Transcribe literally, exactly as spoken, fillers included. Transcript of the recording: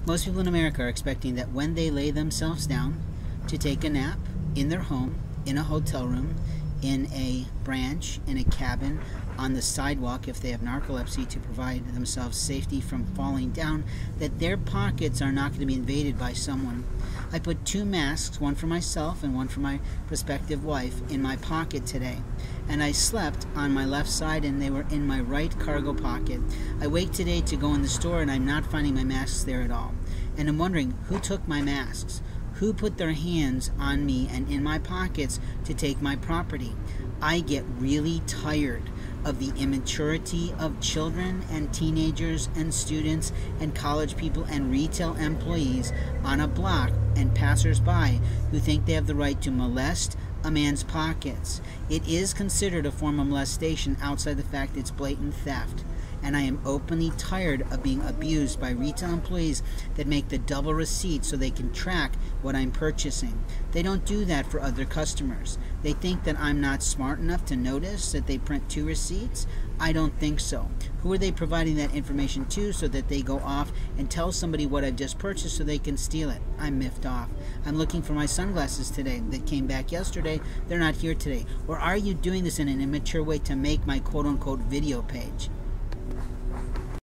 Most people in America are expecting that when they lay themselves down to take a nap in their home, in a hotel room, in a branch, in a cabin, on the sidewalk if they have narcolepsy, to provide themselves safety from falling down, that their pockets are not going to be invaded by someone. I put two masks, one for myself and one for my prospective wife, in my pocket today. And I slept on my left side and they were in my right cargo pocket. I wake today to go in the store and I'm not finding my masks there at all. And I'm wondering, who took my masks? Who put their hands on me and in my pockets to take my property? I get really tired of the immaturity of children and teenagers and students and college people and retail employees on a block and passers-by who think they have the right to molest a man's pockets. It is considered a form of molestation outside the fact it's blatant theft. And I am openly tired of being abused by retail employees that make the double receipt so they can track what I'm purchasing. They don't do that for other customers. They think that I'm not smart enough to notice that they print two receipts. I don't think so. Who are they providing that information to so that they go off and tell somebody what I've just purchased so they can steal it? I'm miffed off. I'm looking for my sunglasses today that came back yesterday. They're not here today. Or are you doing this in an immature way to make my quote-unquote video page?